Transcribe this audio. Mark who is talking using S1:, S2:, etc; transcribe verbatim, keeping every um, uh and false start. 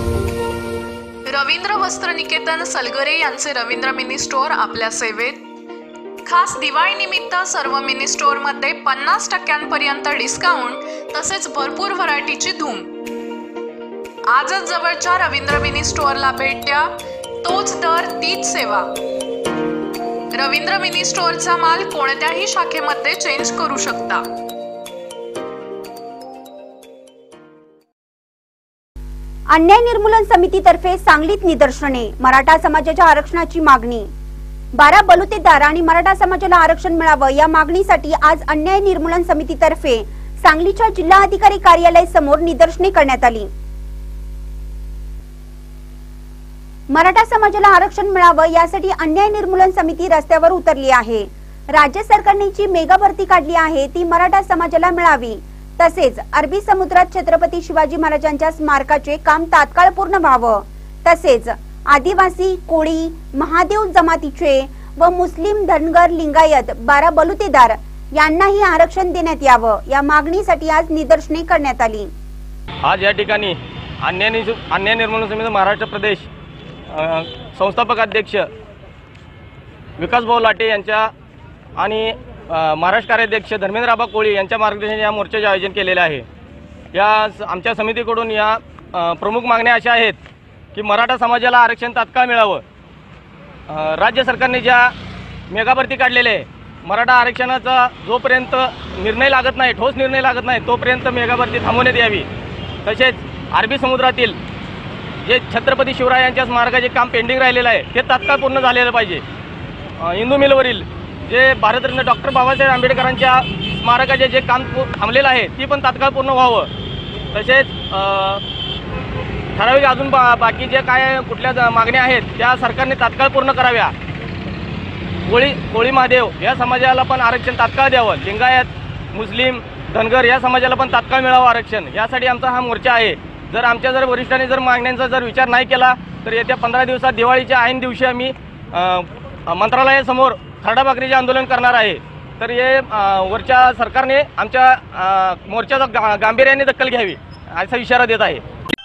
S1: रवींद्र वस्त्रनिकेतन सलगरे यांचे Ravindra mini store आपल्या सेवेत। खास दिवाळी निमित्त सर्व मिनी स्टोअर मध्ये पन्नास टक्क्यांपर्यंत डिस्काउंट तसेच भरपूर व्हरायटीची धूम। आजच जवळच्या रवींद्र मिनी स्टोअरला भेट द्या, तोच दर तीच सेवा। रवींद्र मिनी स्टोअरचा माल कोणत्याही शाखेमध्ये चेंज करू शकता।
S2: अन्याय निर्मूलन समितीतर्फे सांगलीत निदर्शने, मराठा समाजाच्या आरक्षणाची मागणी। बारा बलुतेदार आणि मराठा समाजाला आरक्षण मिळावं या मागणीसाठी आज अन्याय निर्मूलन समितीतर्फे सांगलीच्या जिल्हाधिकारी कार्यालय समोर निदर्शने करण्यात आली। मराठा समाजाला आरक्षण मिळावं यासाठी अन्याय निर्मूलन समिती रस्त्यावर उतरली आहे। राज्य सरकारने जी मेगा भरती काढली आहे ती मराठा समाजाला मिळावी, तसेच अरबी समुद्रात छत्रपती शिवाजी महाराजांच्या स्मारकाचे काम तात्काळ पूर्ण व्हावं, तसेच आदिवासी, कोळी, महादेव जमातीचे व मुस्लिम, धनगर, लिंगायत, बारा बलुतेदार यांनाही आरक्षण देण्यात यावं या मागणीसाठी आज निदर्शने करण्यात आली।
S3: आज या ठिकाणी अन्याय अन्याय निर्मूलन समिती महाराष्ट्र प्रदेश संस्थापक अध्यक्ष विकासभाऊ लाटे यांच्या आणि महाराष्ट्र कार्याध्यक्ष धर्मेंद्र आबा कोळी यांच्या मार्गदर्शनाने या मोर्चाचे आयोजन केलेले आहे। या आमच्या समितीकडून या प्रमुख मागण्या अशा आहेत की मराठा समाजाला आरक्षण तात्काळ मिळावं। राज्य सरकारने ज्या मेगा भरती काढलेले आहे, मराठा आरक्षणाचा जोपर्यंत निर्णय लागत नाही, ठोस निर्णय लागत नाही, तोपर्यंत मेगा भरती थांबवण्यात यावी। तसेच अरबी समुद्रातील जे छत्रपती शिवरायांच्या स्मारकाचे काम पेंडिंग राहिलेलं आहे ते तात्काळ पूर्ण झालेलं पाहिजे। इंदू मिलवरील जे भारतरत्न डॉक्टर बाबासाहेब आंबेडकरांच्या स्मारकाचे जे काम थांबलेलं आहे ती पण तात्काळ पूर्ण व्हावं। तसेच ठराविक अजून बा बाकी जे काय कुठल्या मागण्या आहेत त्या सरकारने तात्काळ पूर्ण कराव्या। कोळी कोळी महादेव या समाजाला पण आरक्षण तात्काळ द्यावं। लिंगायत, मुस्लिम, धनगर या समाजाला पण तात्काळ मिळावं आरक्षण। यासाठी आमचा हा मोर्चा आहे। जर आमच्या जर वरिष्ठांनी जर मागण्यांचा जर विचार नाही केला तर येत्या पंधरा दिवसात दिवाळीच्या ऐन दिवशी आम्ही मंत्रालयासमोर खरडा भाकरीचे आंदोलन करणार आहे। तर हे वरच्या सरकारने आमच्या मोर्चाचा गांभीर्याने दखल घ्यावी असा इशारा देत आहे।